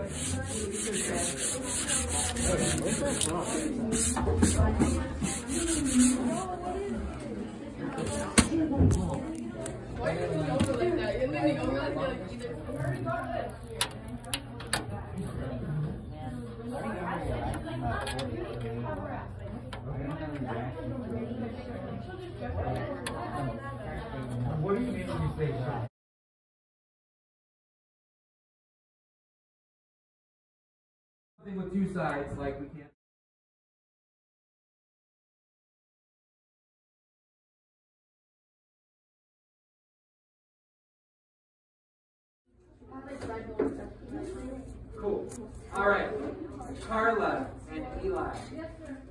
What do you mean when you say that? Something with two sides, like we can't. Cool. All right. Carla and Eli.